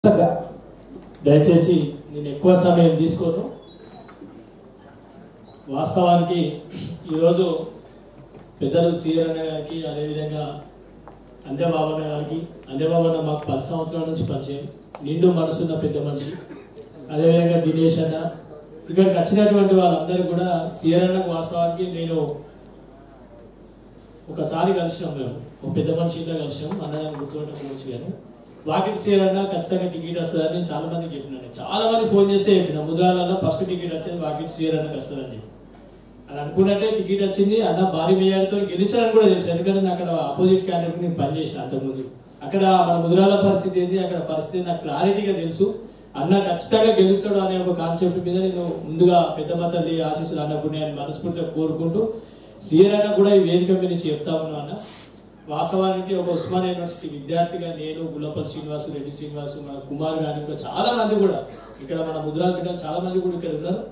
దయచేసి నేను ఎక్కువ సమయం తీసుకోను. వాస్తవానికి ఈరోజు పెద్దలు శ్రీరణ గారికి, అదేవిధంగా అంజబాబన్న గారికి, అంజబాబన్న మాకు 10 సంవత్సరాల నుంచి పరిచయం, నిండు మనసున్న పెద్ద మనిషి, అదేవిధంగా దినేష్ అన్న, ఇక్కడికి వచ్చినటువంటి వాళ్ళందరూ కూడా శ్రీరణకు వాస్తవానికి నేను ఒకసారి కలిసినాం. మేము ఒక పెద్ద మనిషిగా కలిసినాం, అన్నదాన్ని గుర్తుపెట్టకపోవచ్చు కానీ వాకిట్ శ్రీరణ ఖచ్చితంగా టికెట్ వస్తుందని నేను చాలా మందికి చెప్పినాను. చాలా మంది ఫోన్ చేస్తే చెప్పిన ముద్రాలలో ఫస్ట్ టికెట్ వచ్చేది వాకిట్ శ్రీరణకి వస్తుందని చెప్పి అని అనుకున్నట్టే టికెట్ వచ్చింది. అన్న భారీ మేయాడితో గెలిచారని కూడా తెలుసు, ఎందుకంటే అక్కడ ఆపోజిట్ క్యాండిడేట్ నేను పనిచేసిన అంతకుముందు. అక్కడ మన ముద్రాల పరిస్థితి ఏంటి, అక్కడ పరిస్థితి నాకు క్లారిటీగా తెలుసు. అన్న ఖచ్చితంగా గెలుస్తాడు అనే ఒక కాన్సెప్ట్ మీద నేను ముందుగా పెద్దమ్మ తల్లి ఆశీస్సులు అన్నకు నేను మనస్ఫూర్తిగా కోరుకుంటూ శ్రీరణ కూడా ఈ వేదిక మీద నుంచి చెప్తా ఉన్నాను. అన్న వాస్తవానికి ఒక ఉస్మానియా యూనివర్సిటీ విద్యార్థిగా నేను, గుల్లపల్లి శ్రీనివాసు, రెడ్డి శ్రీనివాసు, మన కుమార్ గారు, ఇంకా చాలా మంది కూడా ఇక్కడ మన ముద్రాల బిడ్డలు చాలా మంది కూడా ఇక్కడ ఉన్నారు.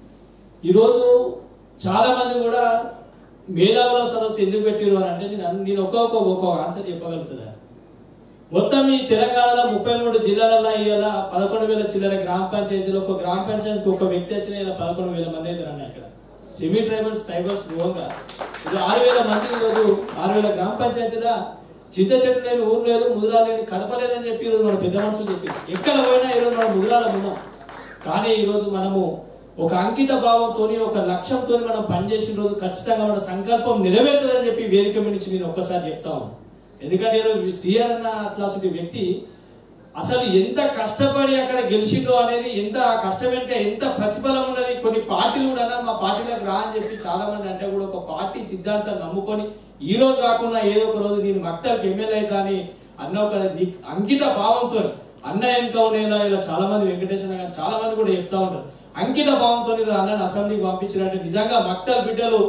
ఈరోజు చాలా మంది కూడా మేధావుల సదస్సు ఎందుకు పెట్టారు అని అంటే నేను ఒక్కొక్క ఆన్సర్ చెప్పగలుగుతున్నా. మొత్తం ఈ తెలంగాణలో 33 జిల్లాలలో ఇవాళ 11,000 చిల్లర గ్రామ పంచాయతీలో ఒక గ్రామ పంచాయతీకి ఒక వ్యక్తి వచ్చిన ఇలా 11,000 మంది అయితే అన్న ఇక్కడ సెమీ ట్రైబల్స్ ట్రైబల్స్ లోగా 6,000 మంది. ఈరోజు 6,000 గ్రామ పంచాయతీలో చింత చెట్టు లేని ఊరు లేదు, ముద్రాలు లేని కడప లేదని చెప్పి ఈరోజు మన పెద్ద మనుషులు చెప్పి ఎక్కడ పోయినా ఈరోజు మనం ముద్రాలు ఉన్నాం. కానీ ఈరోజు మనము ఒక అంకిత భావంతో, ఒక లక్ష్యంతో మనం పనిచేసిన రోజు ఖచ్చితంగా మన సంకల్పం నెరవేరుతుందని చెప్పి వేదిక నుంచి నేను ఒక్కసారి చెప్తా ఉన్నాను. ఎందుకంటే ఈరోజు శ్రీరణ అట్లాంటి వ్యక్తి అసలు ఎంత కష్టపడి అక్కడ గెలిచిండో అనేది, ఎంత కష్టం వెనుక ఎంత ప్రతిఫలం ఉన్నది. కొన్ని పార్టీలు కూడా మా పార్టీలకు రా అని చెప్పి చాలా మంది అంటే కూడా ఒక పార్టీ సిద్ధాంతాన్ని నమ్ముకొని ఈ రోజు కాకుండా ఏదో ఒక రోజు నేను మక్తల్కి ఎమ్మెల్యే అవుతా అని అన్న ఒక అంకిత భావంతో అన్న ఎంత ఉండేలా ఇలా చాలా మంది వెంకటేశ్వర గారు చాలా మంది కూడా చెప్తా ఉంటారు. అంకిత భావంతో అన్నని అసెంబ్లీకి పంపించినట్టు నిజంగా మక్తల్ బిడ్డలు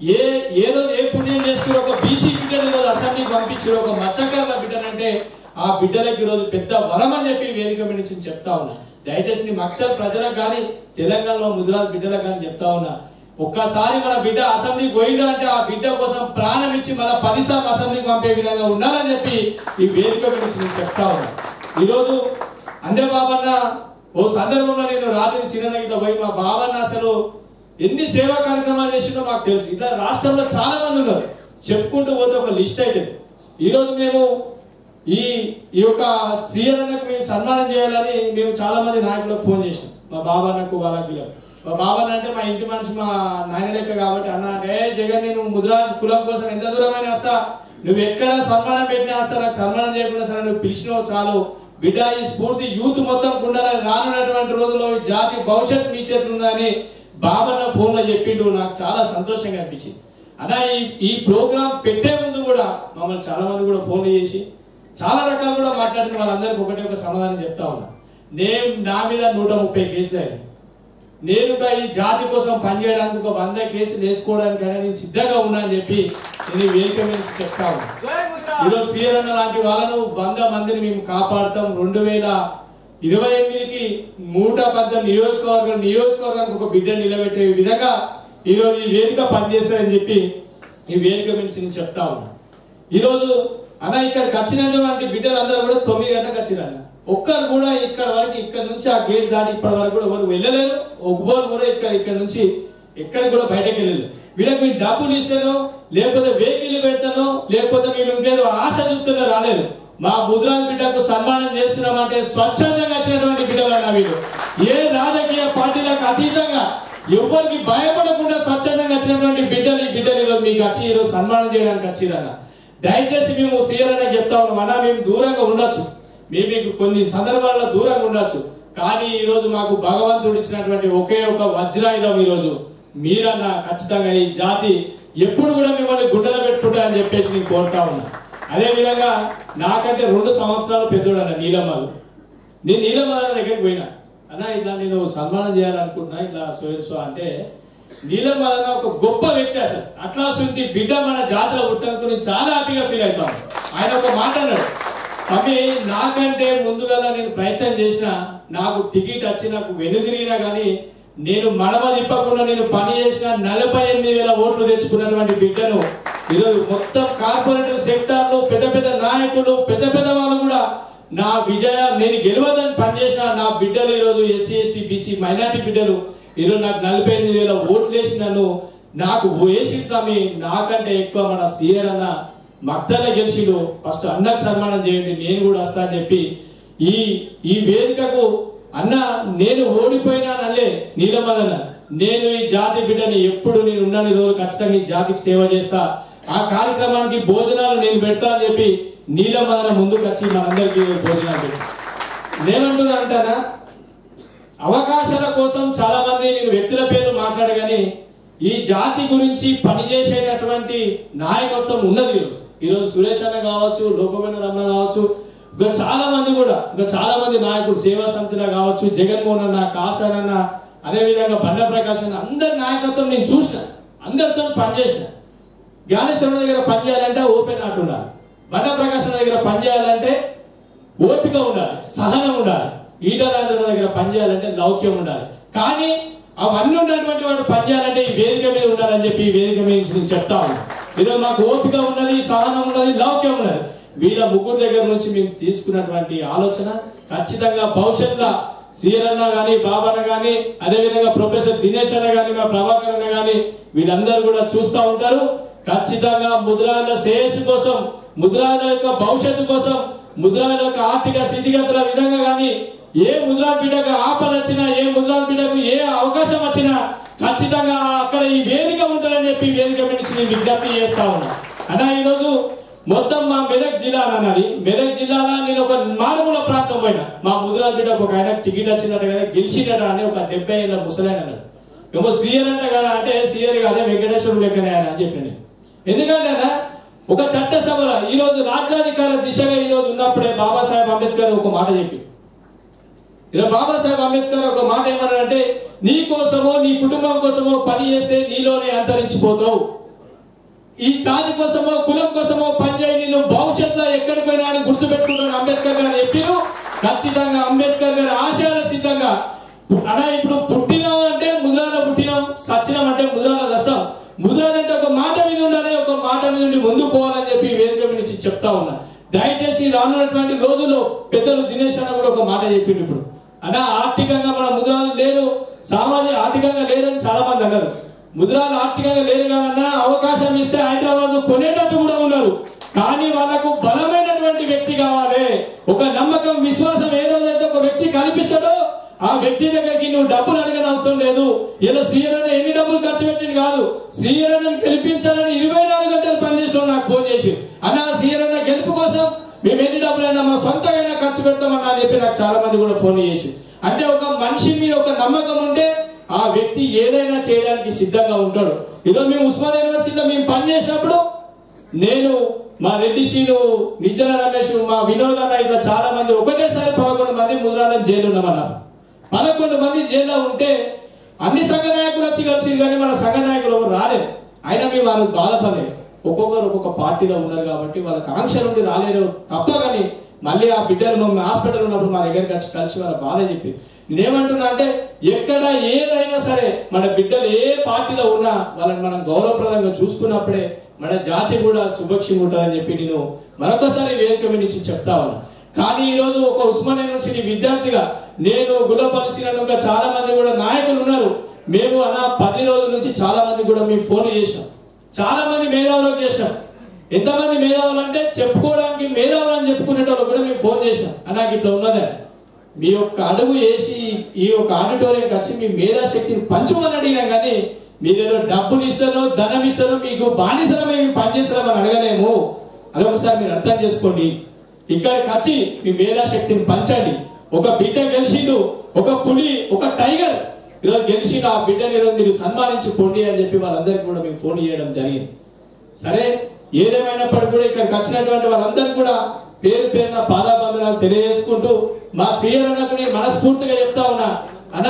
ఏ రోజు ఏ పుణ్యం చేసుకుని ఒక బీసీ బిడ్డలు ఈరోజు అసెంబ్లీకి పంపించారు, ఒక మత్స్యకారుల బిడ్డలంటే ఆ బిడ్డలకు ఈరోజు పెద్ద వరం అని చెప్పి వేదిక మీద నుంచి చెప్తా ఉన్నా. దయచేసి మక్తల్ ప్రజలకు కానీ తెలంగాణలో ముద్రాల బిడ్డలకు కానీ చెప్తా ఉన్నా, ఒక్కసారి మన బిడ్డ అసెంబ్లీకి పోయిందా అంటే ఆ బిడ్డ కోసం ప్రాణం ఇచ్చి మన 10 సార్లు అసెంబ్లీకి పంపే విధంగా ఉండాలని చెప్పి ఈ వేదిక మీద నుంచి నేను చెప్తా ఉన్నా. ఈరోజు అందే బాబన్న ఓ సందర్భంలో నేను రాత్రి శ్రీరణ ఇట్లా పోయి మా బాబన్న అసలు ఎన్ని సేవా కార్యక్రమాలు చేసిందో మాకు తెలుసు. ఇట్లా రాష్ట్రంలో చాలా మంది ఉన్నారు, చెప్పుకుంటూ పోతే ఒక లిస్ట్ అయితే. ఈరోజు మేము ఈ యొక్క శ్రీరణకు మేము సన్మానం చేయాలని మేము చాలా మంది నాయకులకు ఫోన్ చేసాం. మా బాబన్నకు వాళ్ళకి మా బాబన్న అంటే మా ఇంటి మనిషి, మా నాయన లెక్క కాబట్టి అన్న అంటే జగన్ నేను ముద్రాజ్ కులం కోసం ఎంత దూరమైన వస్తా, నువ్వు ఎక్కడ సన్మానం పెట్టినా వస్తా, నాకు సన్మానం చేయకుండా సరే నువ్వు పిలిచినావు చాలు బిడ్డ. ఈ స్ఫూర్తి యూత్ మొత్తం ఉండాలని రానున్నటువంటి రోజుల్లో జాతి భవిష్యత్తు మీ చేతులు ఉందని బాబన్న ఫోన్ లో చెప్పిండు. నాకు చాలా సంతోషంగా అనిపించింది. అలా ఈ ప్రోగ్రామ్ పెట్టే ముందు కూడా మమ్మల్ని చాలా మంది కూడా ఫోన్లు చేసి చాలా రకాలు కూడా మాట్లాడిన వాళ్ళందరికీ ఒక సమాధానం చెప్తా ఉన్నా. నేను నా మీద 130 కేసులు అయినాయి. నేనుగా ఈ జాతి కోసం పనిచేయడానికి ఒక 100 కేసులు వేసుకోవడానికి నేను సిద్ధంగా ఉన్నా అని చెప్పి నేను వేదిక మీద చెప్తా ఉన్నా. ఈరోజు శ్రీరణ లాంటి వాళ్ళను 100 మందిని మేము కాపాడుతాం. 2028కి 118 నియోజకవర్గానికి ఒక బిడ్డ నిలబెట్టే విధంగా ఈరోజు ఈ వేదిక పనిచేస్తారని చెప్పి ఈ వేదిక నుంచి నేను చెప్తా ఉన్నా. ఈరోజు అన్న ఇక్కడికి వచ్చినటువంటి బిడ్డలందరూ కూడా 9 గంటలకు వచ్చిరన్న. ఒక్కరు కూడా ఇక్కడ వరకు ఇక్కడ నుంచి ఆ గేట్ దాటి ఇప్పటి వరకు కూడా ఎవరు వెళ్ళలేరు. ఒక్కరు కూడా ఇక్కడ నుంచి ఎక్కడికి కూడా బయటకు వెళ్ళలేదు. వీళ్ళకి మీరు డబ్బులు ఇస్తానో లేకపోతే వెహికల్ పెడతానో లేకపోతే మేము ఇంకేదో ఆశ చూపుతున్నా రాలేదు. మా ముద్రాల బిడ్డకు సన్మానం చేస్తున్నామంటే స్వచ్ఛందంగా వచ్చినటువంటి బిడ్డలన్న వీళ్ళు. ఏ రాజకీయ పార్టీలకు అతీతంగా ఎవరికి భయపడకుండా స్వచ్ఛందంగా వచ్చినటువంటి బిడ్డలు ఈరోజు మీకు వచ్చి ఈరోజు సన్మానం చేయడానికి వచ్చిరన్న. దయచేసి మేము శ్రీరణ చెప్తా ఉన్నాం అన్న, మేము దూరంగా ఉండొచ్చు, మేము మీకు కొన్ని సందర్భాల్లో దూరంగా ఉండొచ్చు, కానీ ఈరోజు మాకు భగవంతుడు ఇచ్చినటువంటి ఒకే ఒక వజ్రాయుధం ఈరోజు మీరన్నా. ఖచ్చితంగా ఈ జాతి ఎప్పుడు కూడా మిమ్మల్ని గుండెలు పెట్టుకుంటారని చెప్పేసి నేను కోరుతా ఉన్నా. అదే విధంగా నాకంటే 2 సంవత్సరాలు పెద్దోడు అన్న నీలమ్మలు. నేను నీలమ్మ దగ్గరికి పోయినా, అన్న ఇట్లా నేను సన్మానం చేయాలనుకుంటున్నా ఇట్లా సో అంటే నీలమ్మ ఒక గొప్ప వ్యక్తి, అసలు అట్లాంటి బిడ్డ మన జాతిలో పుట్టినందుకు నేను చాలా హ్యాపీగా ఫీల్ అవుతాను. ఆయన ఒక మాట అన్నాడు, అవి నాకంటే ముందుగా నేను ప్రయత్నం చేసిన, నాకు టికెట్ వచ్చి నాకు వెనుదిరిగినా కానీ నేను మడమ తిప్పకుండా నేను పని చేసిన 48,000 ఓట్లు తెచ్చుకున్నటువంటి బిడ్డను ఈరోజు మొత్తం కార్పొరేటివ్ సెక్టార్లు పెద్ద నాయకులు పెద్ద వాళ్ళు కూడా నా విజయం నేను గెలవదని పనిచేసిన నా బిడ్డలు ఈరోజు ఎస్సీ ఎస్టీ బీసీ మైనార్టీ బిడ్డలు ఈరోజు నాకు 48,000 ఓట్లు వేసి నన్ను నాకు వేసిద్దామి నాకంటే ఎక్కువ మన సీఆర్ అన్న మగ్ధల గెలిచిడు ఫస్ట్ అన్నకు సన్మానం చేయండి నేను కూడా వస్తా అని చెప్పి ఈ వేదికకు అన్న నేను ఓడిపోయినానల్లే నీలమదన్న నేను ఈ జాతి బిడ్డని ఎప్పుడు నేను ఉన్నాను రోజు ఖచ్చితంగా ఈ జాతికి సేవ చేస్తా ఆ కార్యక్రమానికి భోజనాలు నేను పెడతా అని చెప్పి నీలమదన ముందుకు వచ్చి మనందరికీ భోజనాలు పెడతా నేనంటున్నా అంటానా అవకాశాల కోసం చాలా మంది నేను వ్యక్తుల పేర్లు మాట్లాడగాని ఈ జాతి గురించి పనిచేసేటటువంటి నాయకత్వం ఉన్నది ఈరోజు సురేష్ అన్న కావచ్చు లోకమైన రమణ కావచ్చు ఇంకా చాలా మంది నాయకులు సేవా సమితిలో కావచ్చు జగన్మోహన్ అన్న కాసర్ అన్న అదేవిధంగా బండ ప్రకాష్ అన్న అందరి నాయకత్వం నేను చూసిన అందరితో పనిచేసిన జ్ఞానేశ్వరుని దగ్గర పనిచేయాలంటే ఓపెన్ హార్ట్ ఉండాలి బండ ప్రకాష్ దగ్గర పనిచేయాలంటే ఓపిక ఉండాలి సహనం ఉండాలి ఈటలాంటి దగ్గర పనిచేయాలంటే లౌక్యం ఉండాలి కానీ అవన్నీ ఉన్నటువంటి వాడు పనిచేయాలంటే ఈ వేదిక మీద ఉండాలని చెప్పి ఈ వేదిక మీద నేను చెప్తా ఉన్నాను ఈరోజు మాకు ఓపిక ఉన్నది సహనం ఉన్నది లౌక్యం ఉన్నది వీళ్ళ ముగ్గురు దగ్గర నుంచి మేము తీసుకున్నటువంటి ఆలోచన ఖచ్చితంగా భవిష్యత్తులో సీఆర్ అన్న కానీ బాబన్న కానీ అదేవిధంగా ప్రొఫెసర్ దినేష్ అన్న కానీ మా ప్రభాకర్ అన్న కానీ వీళ్ళందరూ కూడా చూస్తూ ఉంటారు ఖచ్చితంగా ముద్రాల శ్రేయస్సు కోసం ముద్రాల యొక్క భవిష్యత్తు కోసం ముద్రాల యొక్క ఆర్థిక స్థితిగతుల విధంగా కానీ ఏ ముద్రా బిడ్డకు ఆపద వచ్చినా ఏ ముద్రా బిడ్డకు ఏ అవకాశం వచ్చినా ఖచ్చితంగా అక్కడ ఈ వేదిక ఉంటుందని చెప్పి వేదిక నుంచి నేను విజ్ఞప్తి చేస్తా ఉన్నా అన్న ఈరోజు మొత్తం మా మెదక్ జిల్లా అన్నది మెదక్ జిల్లాలో నేను ఒక మారుమూల ప్రాంతం పోయినా మా ముద్రా బిడ్డకు ఒక ఆయన టికెట్ వచ్చినట్టు కదా గెలిచినట అని ఒక 70 ఏళ్ళ ముసలాయన అన్నాడు ఏమో సీఆర్ అంటే కదా అంటే సీఆర్ కాదే వెంకటేశ్వరుడు లెక్కనే అని చెప్పాను ఎందుకంటే ఒక చట్టసభలో ఈ రోజు రాజ్యాధికార దిశగా ఈ రోజు ఉన్నప్పుడే బాబాసాహెబ్ అంబేద్కర్ ఒక మాట చెప్పి ఇలా బాబాసాహెబ్ అంబేద్కర్ ఒక మాట ఏమన్నాడంటే నీ కోసమో నీ కుటుంబం కోసమో పని చేస్తే నీలోనే అంతరించిపోతావు ఈ జాతి కోసమో కులం కోసమో పనిచేయి నిన్ను భవిష్యత్తులో ఎక్కడికి పోయినా అని గుర్తుపెట్టుకున్నాను అంబేద్కర్ గారు చెప్పిను ఖచ్చితంగా అంబేద్కర్ గారి ఆశయాల సిద్ధంగా అలా ఇప్పుడు పుట్టినాం అంటే ముద్రాలో పుట్టినాం సచ్చినాం అంటే ముద్రాల దశం ముద్రాలంటే ఒక మాట మీద ఉండాలి ఒక మాట మీద ఉండి ముందుకు పోవాలని చెప్పి వేదిక నుంచి చెప్తా ఉన్నా దయచేసి రానున్నటువంటి రోజుల్లో పెద్దలు దినేష్ అన్న కూడా ఒక మాట చెప్పిండు ఇప్పుడు అన్నా ఆర్థికంగా మన ముద్రాలు లేరు సామాజిక ఆర్థికంగా లేరని చాలా మంది అన్నారు ముద్రాలు ఆర్థికంగా లేరు కాదన్నా అవకాశం ఇస్తే హైదరాబాద్ కొనేటట్టు కూడా ఉన్నారు కానీ వాళ్ళకు బలమైనటువంటి వ్యక్తి కావాలి ఒక నమ్మకం విశ్వాసం ఏ రోజైతే ఒక వ్యక్తి కనిపిస్తాడో ఆ వ్యక్తి దగ్గరికి నువ్వు డబ్బులు అడగని అవసరం లేదు ఇలా శ్రీరణ ఎన్ని డబ్బులు ఖర్చు పెట్టింది కాదు శ్రీరణను గెలిపించాలని 24 గంటలు పనిచేస్తాం నాకు ఫోన్ చేసి అన్న శ్రీరణ గెలుపు కోసం మేము ఎన్ని డబ్బులైనా మా సొంతంగా ఖర్చు పెడతామని అని చెప్పి నాకు చాలా మంది కూడా ఫోన్ చేసి అంటే ఒక మనిషి మీద ఒక నమ్మకం ఉంటే ఆ వ్యక్తి ఏదైనా చేయడానికి సిద్ధంగా ఉంటాడు ఈరోజు మేము ఉస్మానియా యూనివర్సిటీలో మేము పనిచేసినప్పుడు నేను మా రెడ్డి సీను నిజల రమేష్ మా వినోద్ అన్న ఇట్లా చాలా మంది ఒకటేసారి 11 మంది ముద్రాలను జైలు ఉన్నామన్నారు 11 మంది జైల్లో ఉంటే అన్ని సంఘ నాయకులు వచ్చి కలిసి కానీ మన సంఘ నాయకులు రాలేదు అయినా మేము వాళ్ళు బాధపడలేదు ఒక్కొక్కరు ఒక్కొక్క పార్టీలో ఉన్నారు కాబట్టి వాళ్ళకి ఆంక్ష నుండి రాలేరు తప్ప కానీ మళ్ళీ ఆ బిడ్డలు హాస్పిటల్ ఉన్నప్పుడు మా దగ్గరికి కలిసి వాళ్ళ బాధ చెప్పి నేనేమంటున్నా అంటే ఎక్కడ ఏదైనా సరే మన బిడ్డలు ఏ పార్టీలో ఉన్నా వాళ్ళని మనం గౌరవప్రదంగా చూసుకున్నప్పుడే మన జాతి కూడా సుభిక్షంగా ఉంటుందని చెప్పి నేను మరొకసారి వేదిక నుంచి చెప్తా ఉన్నా కానీ ఈ రోజు ఒక ఉస్మానియా యూనివర్సిటీ విద్యార్థిగా నేను గుల్లపల్లిసినగా చాలా మంది కూడా నాయకులు ఉన్నారు మేము అలా 10 రోజుల నుంచి చాలా మంది కూడా మేము ఫోన్ చేసినాం చాలా మంది మేధావులకు చేసినాం ఎంతమంది మేధావులు అంటే చెప్పుకోవడానికి మేధావులు అని చెప్పుకునేటప్పుడు కూడా మేము ఫోన్ చేసినాం నాకు ఇట్లా ఉన్నదే మీ యొక్క అడుగు వేసి ఈ యొక్క ఆడిటోరియంకి వచ్చి మీ మేధాశక్తిని పంచుమని అడిగినా కానీ మీరేదో డబ్బులు ఇస్తారో ధనం ఇస్తారో మీకు బానిసలో మేము పనిచేస్తామని అడగలేము అదొకసారి మీరు అర్థం చేసుకోండి ఇక్కడికి వచ్చి మీ మేధాశక్తిని పంచండి ఒక బిడ్డ గెలిచిండు ఒక పులి ఒక టైగర్ ఈరోజు గెలిచిన ఆ బిడ్డని ఈరోజు మీరు సన్మానించి పొండి అని చెప్పి వాళ్ళందరికీ కూడా మీకు ఫోన్ చేయడం జరిగింది సరే ఏదేమైనప్పటికీ కూడా ఇక్కడికి వచ్చినటువంటి వాళ్ళందరికీ కూడా పేరు పేరున పాదాబంధనాలు తెలియజేసుకుంటూ మా సీఆర్ అన్నకు నేను మనస్ఫూర్తిగా చెప్తా ఉన్నా అన్న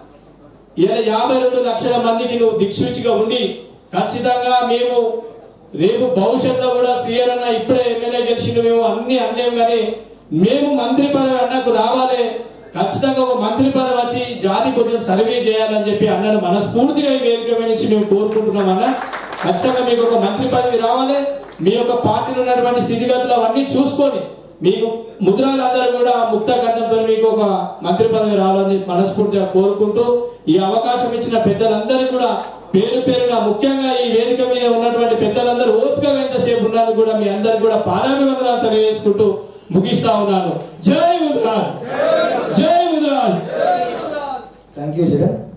ఇలా 52 లక్షల మందికి నువ్వు దిక్సూచిగా ఉండి ఖచ్చితంగా మేము రేపు భవిష్యత్తులో కూడా సీఆర్ అన్న ఇప్పుడే ఎమ్మెల్యే గెలిచిండు మేము అన్ని అన్నేం కానీ మేము మంత్రి పదవి అన్నకు రావాలి ఖచ్చితంగా ఒక మంత్రి పదవి వచ్చి జాతి కొంచెం సర్వే చేయాలని చెప్పి అన్నను మనస్ఫూర్తిగా ఈ వేదిక నుంచి మేము కోరుకుంటున్నాం అన్న ఖచ్చితంగా మీకు ఒక మంత్రి పదవి రావాలి మీ యొక్క పార్టీలో ఉన్నటువంటి స్థితిగతులు అవన్నీ చూసుకొని మీకు ముద్రాలందరూ కూడా ముక్త కంఠంతో మీకు ఒక మంత్రి పదవి రావాలని మనస్ఫూర్తిగా కోరుకుంటూ ఈ అవకాశం ఇచ్చిన పెద్దలందరూ కూడా పేరు పేరున ముఖ్యంగా ఈ వేదిక మీద ఉన్నటువంటి పెద్దలందరూ ఓపికగా ఎంతసేపు ఉన్నందుకు కూడా మీ అందరికి కూడా పాదాభివందనాలు తెలియజేసుకుంటూ ముగిస్తా ఉన్నాను. జై ముద్రాజ్, జై ముద్రాజ్. Thank you Jagan.